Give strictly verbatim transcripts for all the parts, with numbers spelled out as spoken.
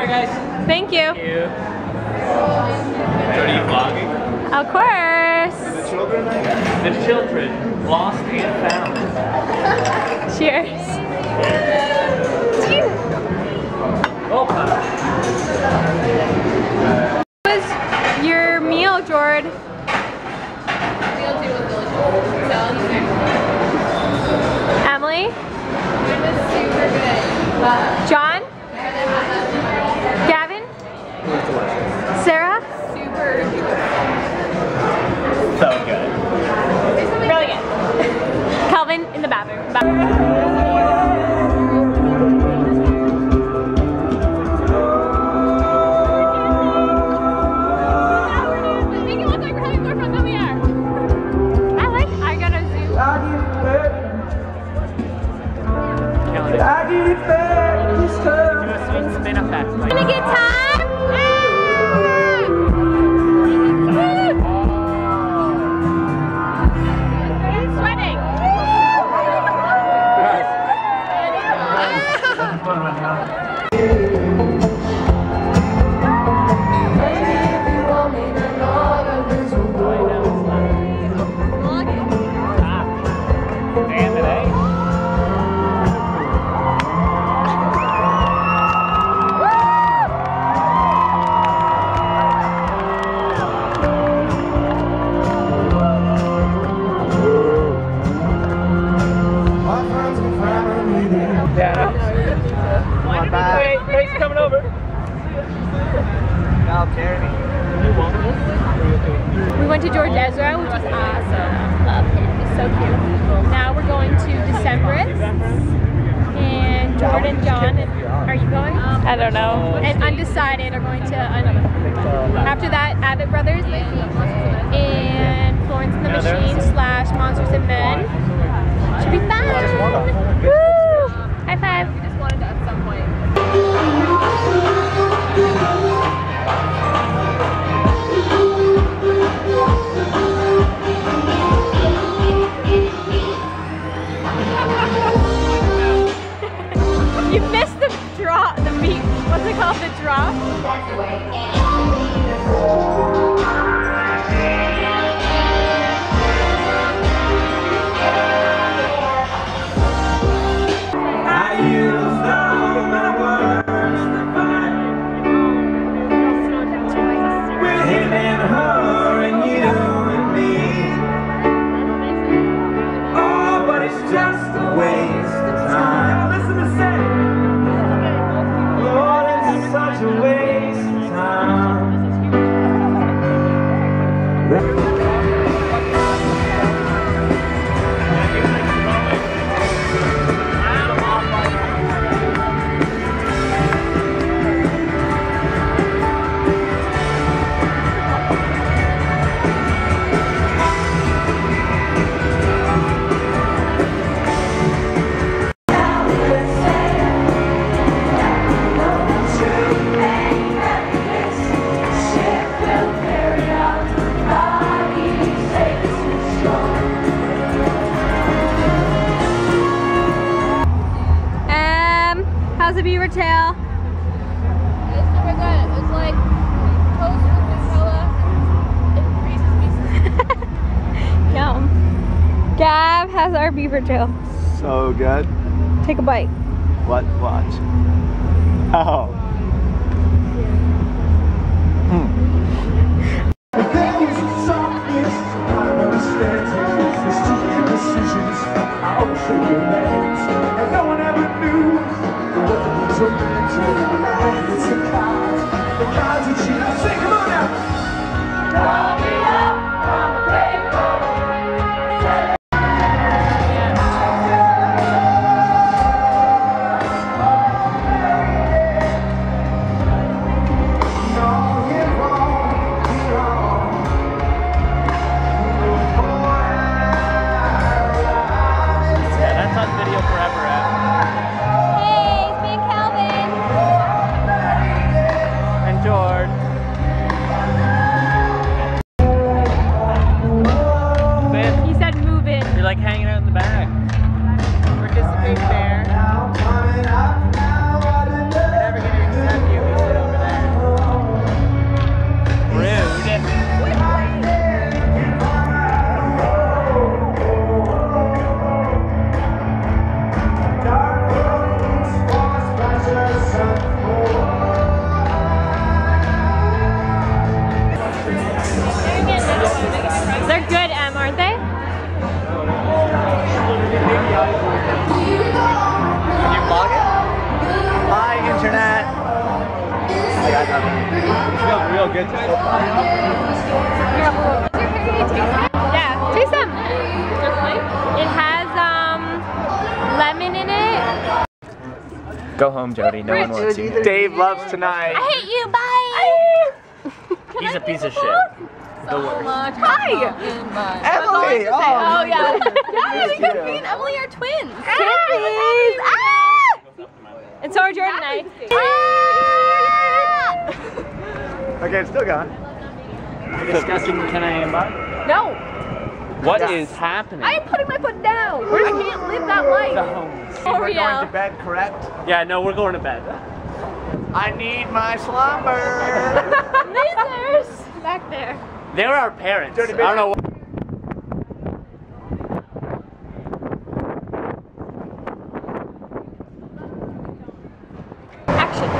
guys. Thank you. Thank you. So are you vlogging? Of course. The children? The children, lost and found. Cheers. Oh. What was your meal, Jord? Emily? John? Gavin? Sarah? Super. So good. Really good. Calvin in the bathroom. Make it look like we're having more fun than we are. I like I got a zoo. I give it back. Do a sweet spin effect. Like Gonna get time? He's sweating. Thanks for coming over. I'll carry me. We went to George Ezra, which was awesome. Love him. He's so cute. Now we're going to Decemberist. And Jordan and John, are you going? I don't know. And Undecided are going to, un after that, Abbott Brothers. And Florence and the Machine slash Monsters and Men. Should be fun. Woo! High five. We just wanted to at some point. You missed the drop, the beat. What's it called? The drop? How's the beaver tail? It's super good. It's like toast with Nutella and Reese's Pieces. Yum. Gav has our beaver tail. So good. Take a bite. What? Watch. Oh. Hmm. Hey, it's me and Calvin. Feels real good to so far. Yeah, taste them. It has um lemon in it. Go home, Jody. No one wants you. Dave loves tonight. I hate you. Bye. He's a piece of shit. The worst. Hi! Emily! Oh, Oh, yeah. Yeah, Because me and Emily are twins. Kisses. Ah! And so are Jordan and I. Ah! Okay, it's still going. We're discussing can I imbibe? No, What Yes. is happening? I am putting my foot down. I can't live that life. We're going to bed, correct? Yeah, no, we're going to bed. I need my slumber. Lasers back there. They're our parents. I Dirty don't know what. Action.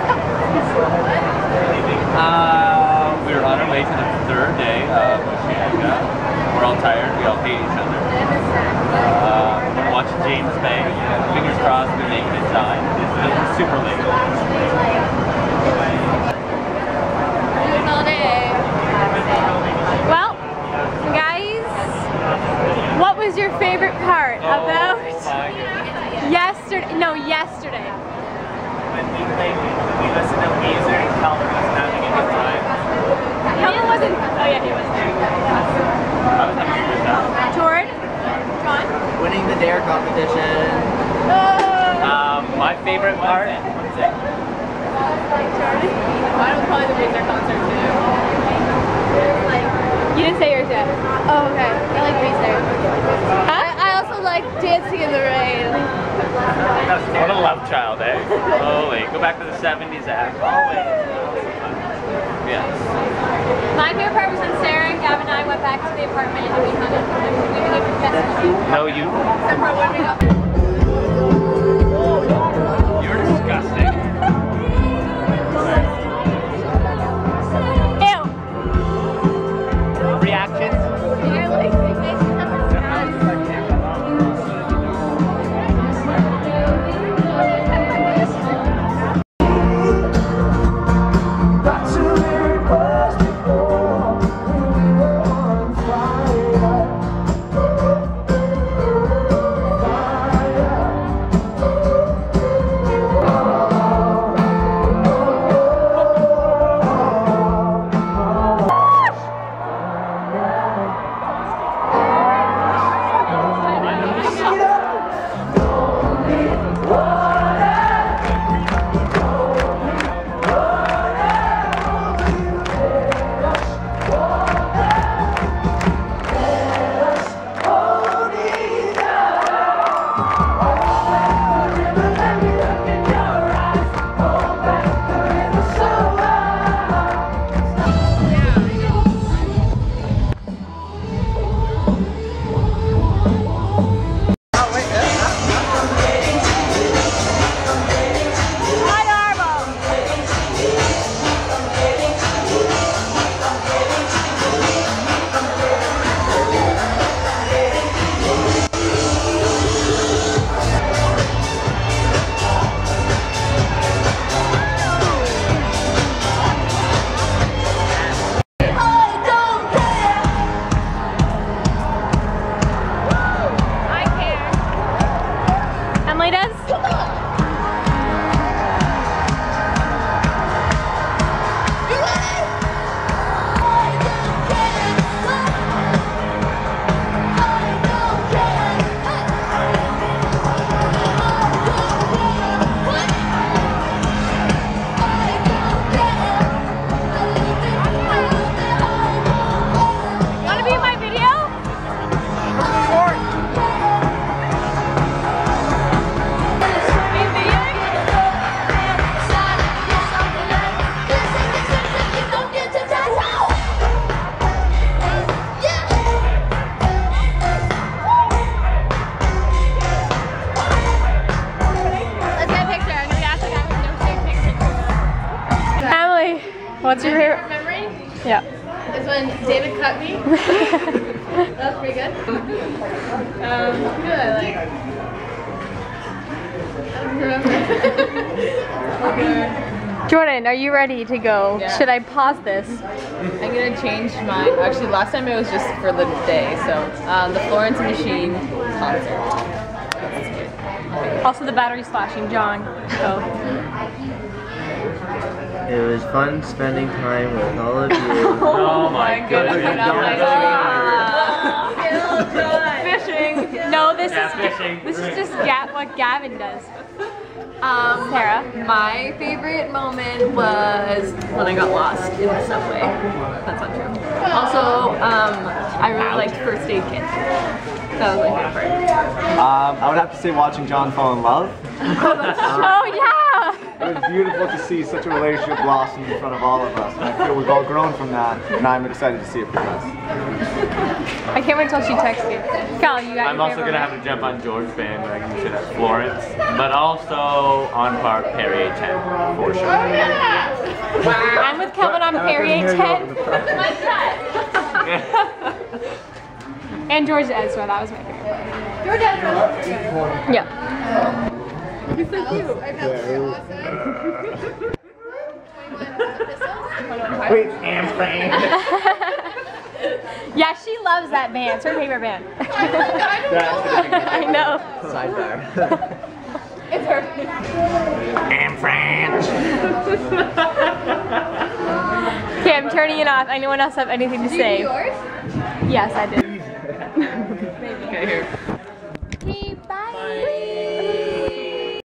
Uh, we're on our way to the third day of Osheaga. We're all tired. We all hate each other. Uh, we're gonna watch James Bay. Fingers crossed we make it in time. It's, it's super late. Well, guys, what was your favorite part Oh, about my goodness. yesterday? No, yesterday. When we played, we listened to Weezer and Calvin was having a good time. Helen wasn't. Oh yeah, he was there. I was having a good time. Jord, John. Winning the dare competition. Um, my favorite part. One second. Mine was probably the Weezer concert too. You didn't say yours yet. Oh, okay. I like Weezer. I, I also like Dancing in the Rain. What a love child, eh? Holy, go back to the seventies, Adam. Always. Yes. My favorite part was when Sarah and Gavin and I went back to the apartment and we hung out and we went to the festival. No, you. Except for when we got You're disgusting. Ew. Reactions? You're like, they make me have a What's your favorite? memory Yeah. is when David cut me. That was pretty good. Um, who did I like? I don't remember. Jordan, are you ready to go? Yeah. Should I pause this? I'm gonna change mine. Actually, last time it was just for the day. So um, the Florence and Machine concert. Also, the battery's flashing. John, go. It was fun spending time with all of you. Oh my goodness. Fishing. No, this Yeah, is fishing. this is just Ga what Gavin does. Um, Sarah. My favorite moment was when I got lost in the subway. That's not true. Also, um, I really liked First Aid Kit. That was my favorite part. Um, I would have to say watching John fall in love. Oh yeah. It was beautiful to see such a relationship blossom in front of all of us. And I feel we've all grown from that, and I'm excited to see it progress. I can't wait till she texts you. Cal, you got I'm your also favorite gonna have to jump on Jord's bandwagon and say that's Florence, but also on part Perrier ten for sure. moment? I'm with Kelvin on Perrier ten. And George Ezra, that was my favorite part. George Ezra. Yeah. He's so cute. Wait, hamstring. Yeah, she loves that band. It's her favorite band. I know. Sidebar. It's her. Ham French. Okay, I'm turning it off. Anyone else have anything to say? Yours? Yes, I did. Okay, here. Okay, bye.